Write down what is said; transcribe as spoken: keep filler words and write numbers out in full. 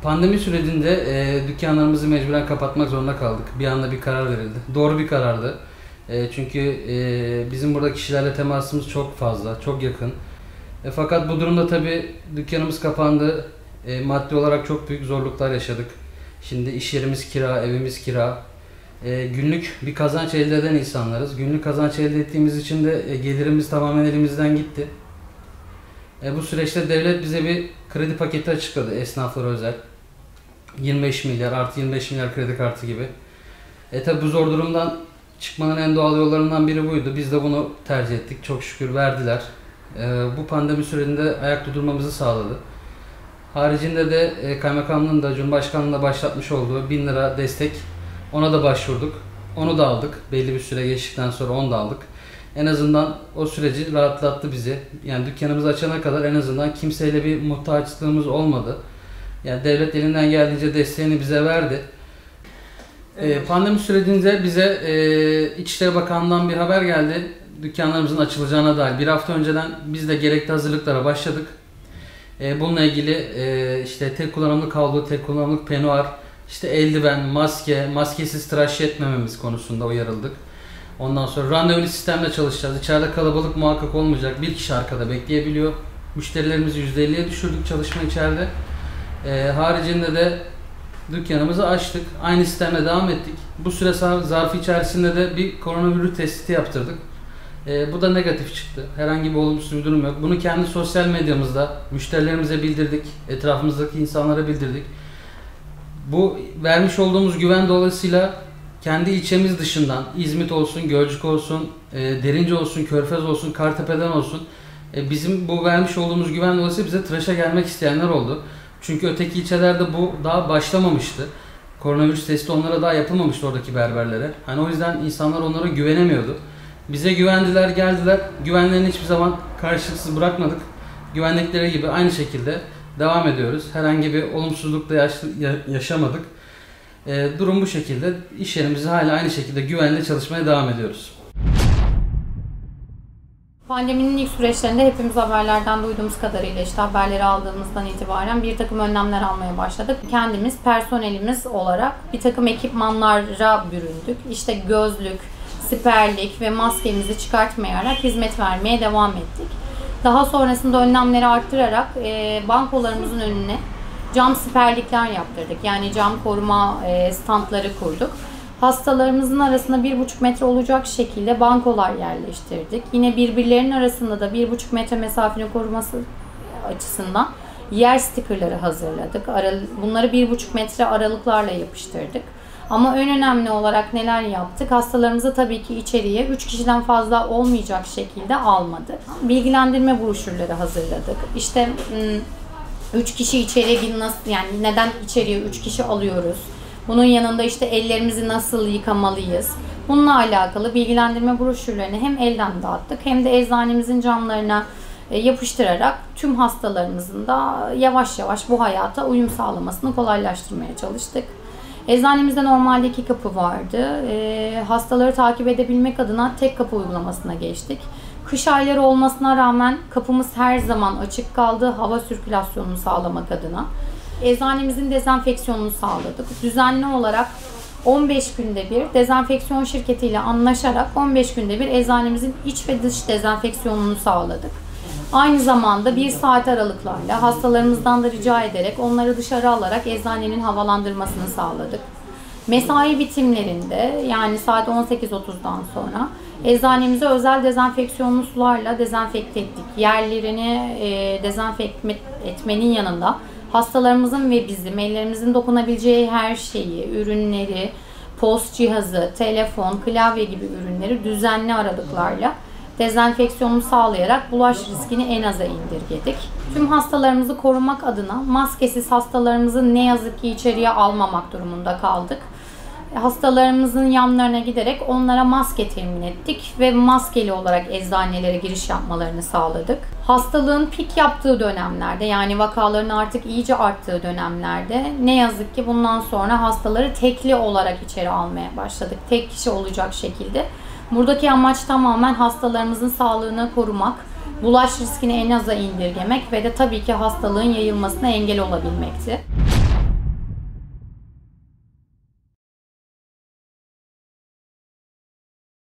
Pandemi sürecinde e, dükkanlarımızı mecburen kapatmak zorunda kaldık. Bir anda bir karar verildi. Doğru bir karardı. E, çünkü e, bizim burada kişilerle temasımız çok fazla, çok yakın. E, fakat bu durumda tabii dükkanımız kapandı. E, maddi olarak çok büyük zorluklar yaşadık. Şimdi iş yerimiz kira, evimiz kira. E, günlük bir kazanç elde eden insanlarız. Günlük kazanç elde ettiğimiz için de e, gelirimiz tamamen elimizden gitti. E, bu süreçte devlet bize bir kredi paketi açıkladı, esnaflara özel. yirmi beş milyar artı yirmi beş milyar kredi kartı gibi. E tabi bu zor durumdan çıkmanın en doğal yollarından biri buydu. Biz de bunu tercih ettik. Çok şükür verdiler. E, bu pandemi sürecinde ayakta durmamızı sağladı. Haricinde de e, Kaymakamlığın da Cumhurbaşkanlığı'nın da başlatmış olduğu bin lira destek, ona da başvurduk. Onu da aldık. Belli bir süre geçtikten sonra onu da aldık. En azından o süreci rahatlattı bizi. Yani dükkanımızı açana kadar en azından kimseyle bir muhtaçlığımız olmadı. Yani devlet elinden geldiğince desteğini bize verdi. Evet. Ee, pandemi sürecinde bize e, İçişleri Bakanlığı'ndan bir haber geldi. Dükkanlarımızın açılacağına dair. Bir hafta önceden biz de gerekli hazırlıklara başladık. E, bununla ilgili e, işte tek kullanımlık havlu, tek kullanımlık penuar, işte eldiven, maske, maskesiz tıraş etmememiz konusunda uyarıldık. Ondan sonra randevulu sistemle çalışacağız. İçeride kalabalık muhakkak olmayacak. Bir kişi arkada bekleyebiliyor. Müşterilerimizi yüzde elliye düşürdük çalışma içeride. Ee, haricinde de dükkanımızı açtık. Aynı sistemle devam ettik. Bu süre zarfı içerisinde de bir koronavirüs testi yaptırdık. Ee, bu da negatif çıktı. Herhangi bir olumsuz bir durum yok. Bunu kendi sosyal medyamızda müşterilerimize bildirdik. Etrafımızdaki insanlara bildirdik. Bu vermiş olduğumuz güven dolayısıyla kendi ilçemiz dışından İzmit olsun, Gölcük olsun, e, Derince olsun, Körfez olsun, Kartepe'den olsun e, bizim bu vermiş olduğumuz güven dolayısıyla bize tıraşa gelmek isteyenler oldu. Çünkü öteki ilçelerde bu daha başlamamıştı. Koronavirüs testi onlara daha yapılmamıştı, oradaki berberlere. Hani o yüzden insanlar onlara güvenemiyordu. Bize güvendiler, geldiler. Güvenlerini hiçbir zaman karşılıksız bırakmadık. Güvendikleri gibi aynı şekilde devam ediyoruz. Herhangi bir olumsuzluk da yaş yaşamadık. E, durum bu şekilde. İş yerimizi hala aynı şekilde güvenle çalışmaya devam ediyoruz. Pandeminin ilk süreçlerinde hepimiz haberlerden duyduğumuz kadarıyla işte haberleri aldığımızdan itibaren bir takım önlemler almaya başladık. Kendimiz, personelimiz olarak bir takım ekipmanlara büründük. İşte gözlük, siperlik ve maskemizi çıkartmayarak hizmet vermeye devam ettik. Daha sonrasında önlemleri arttırarak e, bankolarımızın önüne cam siperlikler yaptırdık. Yani cam koruma e, standları kurduk. Hastalarımızın arasında bir buçuk metre olacak şekilde bankolar yerleştirdik. Yine birbirlerinin arasında da bir buçuk metre mesafeni koruması açısından yer stikerleri hazırladık. Bunları bir buçuk metre aralıklarla yapıştırdık. Ama en önemli olarak neler yaptık? Hastalarımızı tabii ki içeriye üç kişiden fazla olmayacak şekilde almadık. Bilgilendirme broşürleri hazırladık. İşte üç kişi içeriye nasıl, yani neden içeriye üç kişi alıyoruz? Bunun yanında işte ellerimizi nasıl yıkamalıyız? Bununla alakalı bilgilendirme broşürlerini hem elden dağıttık hem de eczanemizin camlarına yapıştırarak tüm hastalarımızın da yavaş yavaş bu hayata uyum sağlamasını kolaylaştırmaya çalıştık. Eczanemizde normalde iki kapı vardı. E, hastaları takip edebilmek adına tek kapı uygulamasına geçtik. Kış ayları olmasına rağmen kapımız her zaman açık kaldı, hava sirkülasyonunu sağlamak adına. Eczanemizin dezenfeksiyonunu sağladık. Düzenli olarak on beş günde bir dezenfeksiyon şirketiyle anlaşarak on beş günde bir eczanemizin iç ve dış dezenfeksiyonunu sağladık. Aynı zamanda bir saat aralıklarla hastalarımızdan da rica ederek onları dışarı alarak eczanenin havalandırmasını sağladık. Mesai bitimlerinde, yani saat on sekiz otuzdan sonra eczanemizi özel dezenfeksiyonlu sularla dezenfekte ettik. Yerlerini e, dezenfekte etmenin yanında hastalarımızın ve bizim ellerimizin dokunabileceği her şeyi, ürünleri, post cihazı, telefon, klavye gibi ürünleri düzenli aralıklarla dezenfeksiyonunu sağlayarak bulaş riskini en aza indirgedik. Tüm hastalarımızı korumak adına maskesiz hastalarımızı ne yazık ki içeriye almamak durumunda kaldık. Hastalarımızın yanlarına giderek onlara maske temin ettik ve maskeli olarak eczanelere giriş yapmalarını sağladık. Hastalığın pik yaptığı dönemlerde, yani vakaların artık iyice arttığı dönemlerde ne yazık ki bundan sonra hastaları tekli olarak içeri almaya başladık. Tek kişi olacak şekilde. Buradaki amaç tamamen hastalarımızın sağlığını korumak, bulaş riskini en aza indirgemek ve de tabii ki hastalığın yayılmasına engel olabilmekti.